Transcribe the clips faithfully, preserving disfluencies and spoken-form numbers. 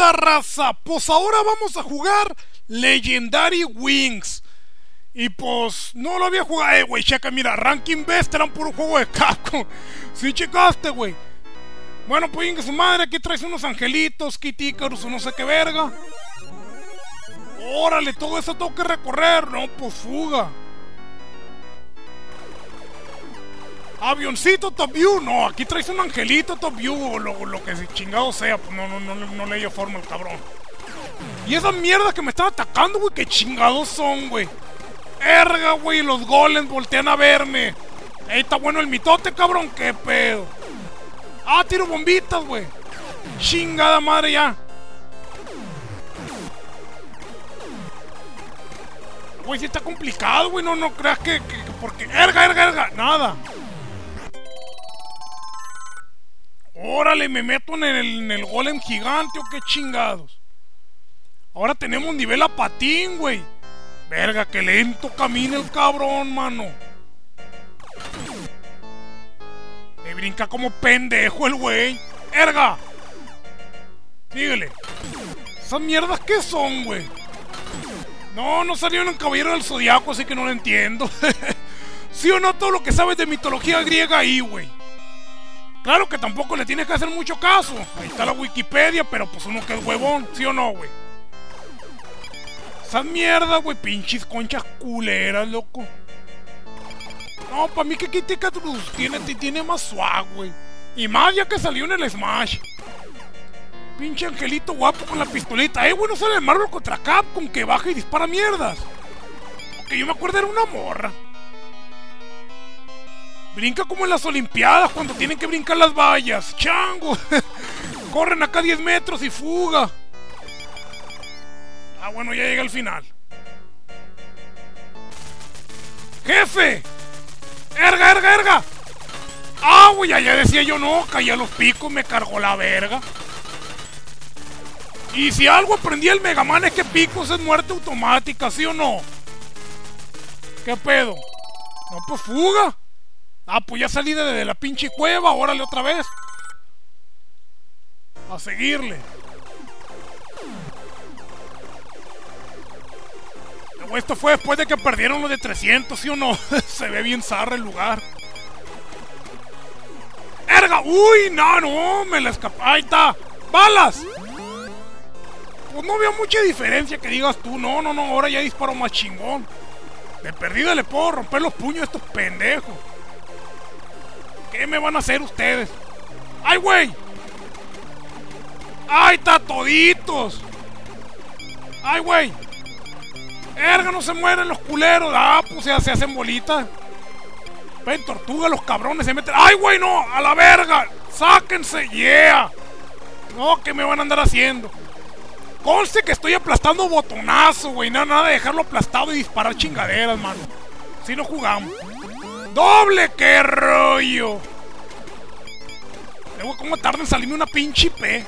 onda, raza? Pues ahora vamos a jugar Legendary Wings. Y pues no lo había jugado. Eh, güey, checa, mira, Ranking Best era un puro juego de Capcom. Sí, checaste, güey. Bueno, pues que su madre, aquí traes unos angelitos, Kid Icarus o no sé qué verga. Órale, todo eso tengo que recorrer. No, pues fuga. Avioncito Top View, no, aquí traes un angelito Top View o lo, lo que chingado sea, pues no, no, no, no le dio forma el cabrón. Y esas mierdas que me están atacando, güey, qué chingados son, güey. Erga, güey, los golems voltean a verme. Ahí está bueno el mitote, cabrón, qué pedo. Ah, tiro bombitas, güey. Chingada madre ya. Güey, sí está complicado, güey, no, no creas que, que, que porque... Erga, erga, erga, nada. Órale, me meto en el, en el golem gigante o qué chingados. Ahora tenemos nivel a patín, güey. Verga, que lento camina el cabrón, mano. Me brinca como pendejo el güey. Erga. Síguele. ¿Esas mierdas qué son, güey? No, no salieron en Caballero del Zodiaco, así que no lo entiendo. ¿Sí o no todo lo que sabes de mitología griega ahí, güey? Claro que tampoco le tienes que hacer mucho caso. Ahí está la Wikipedia, pero pues uno que es huevón, ¿sí o no, güey? Esas mierdas, güey, pinches conchas culeras, loco. No, para mí que Kid Icarus tiene, tiene más swag, güey. Y más ya que salió en el Smash. Pinche angelito guapo con la pistolita. Eh, güey, no sale el Marvel contra Capcom que baja y dispara mierdas. Que yo me acuerdo era una morra. Brinca como en las olimpiadas cuando tienen que brincar las vallas. ¡Chango! Corren acá diez metros y fuga. Ah, bueno, ya llega al final. ¡Jefe! ¡Erga, erga, erga! Ah, güey, ya, ya decía yo no. Caía los picos, me cargó la verga. Y si algo aprendí el Mega Man es que picos es muerte automática, ¿sí o no? ¿Qué pedo? No, pues fuga. Ah, pues ya salí de, de la pinche cueva, órale otra vez. A seguirle. Luego esto fue después de que perdieron los de trescientos, ¿sí o no? Se ve bien zarra el lugar. ¡Erga! ¡Uy! No, no, me la escapé. Ahí está. ¡Balas! Pues no veo mucha diferencia que digas tú. No, no, no, ahora ya disparo más chingón. De perdida le puedo romper los puños a estos pendejos. ¿Qué me van a hacer ustedes? ¡Ay, güey! ¡Ay, está toditos! ¡Ay, güey! ¡Erga, no se mueren los culeros! ¡Ah, pues ya se hacen bolitas! Ven, tortuga, los cabrones se meten... ¡Ay, güey, no! ¡A la verga! ¡Sáquense! ¡Yeah! No, ¿qué me van a andar haciendo? Conste que estoy aplastando botonazo, güey. Nada, nada de dejarlo aplastado y disparar chingaderas, mano. Si no jugamos. ¡Doble! ¡Qué rollo! Luego, ¿cómo tarda en salirme una pinche P?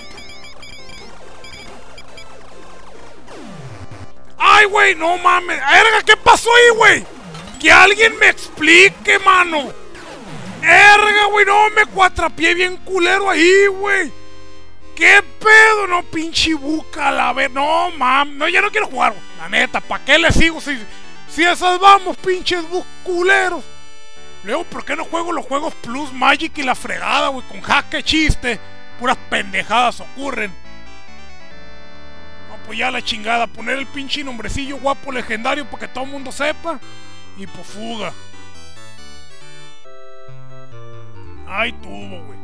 ¡Ay, güey! ¡No mames! ¡Erga! ¿Qué pasó ahí, güey? ¡Que alguien me explique, mano! ¡Erga, güey! ¡No! Me cuatrapié bien culero ahí, güey. ¿Qué pedo? No, pinche buca, la ver... No, mames. No, ya no quiero jugar, güey. La neta, ¿para qué le sigo si, si esas vamos, pinches buculeros? Luego, ¿por qué no juego los juegos Plus, Magic y la fregada, güey? Con jaque chiste. Puras pendejadas ocurren. No, pues ya la chingada. Poner el pinche nombrecillo guapo legendario para que todo el mundo sepa. Y pues fuga. Ahí tuvo, güey.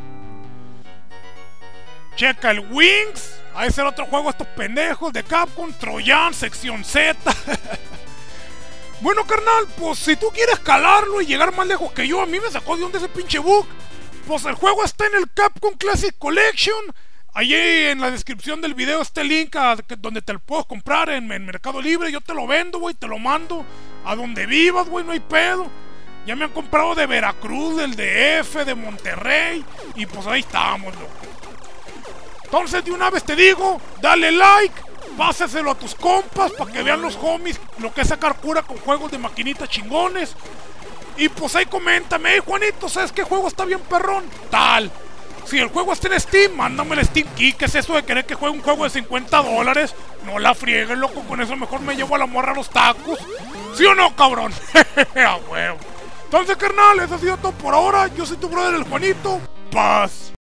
Checa el Wings. Ahí será otro juego estos pendejos de Capcom. Troyan, sección Z. Bueno, carnal, pues si tú quieres calarlo y llegar más lejos que yo, a mí me sacó de onda ese pinche bug. Pues el juego está en el Capcom Classic Collection. Allí en la descripción del video está el link a, donde te lo puedes comprar en, en Mercado Libre. Yo te lo vendo, güey, te lo mando a donde vivas, güey, no hay pedo. Ya me han comprado de Veracruz, del D F, de Monterrey. Y pues ahí estamos, loco. Entonces de una vez te digo, dale like. Pásaselo a tus compas para que vean los homies lo que es sacar cura con juegos de maquinitas chingones. Y pues ahí coméntame, hey Juanito, ¿sabes qué juego está bien perrón? Tal. Si el juego está en Steam, mándame el Steam Key. ¿Qué es eso de querer que juegue un juego de cincuenta dólares? No la friegues, loco. Con eso mejor me llevo a la morra a los tacos. ¿Sí o no, cabrón? A huevo. Entonces, carnal, eso ha sido todo por ahora. Yo soy tu brother, el Juanito. Paz.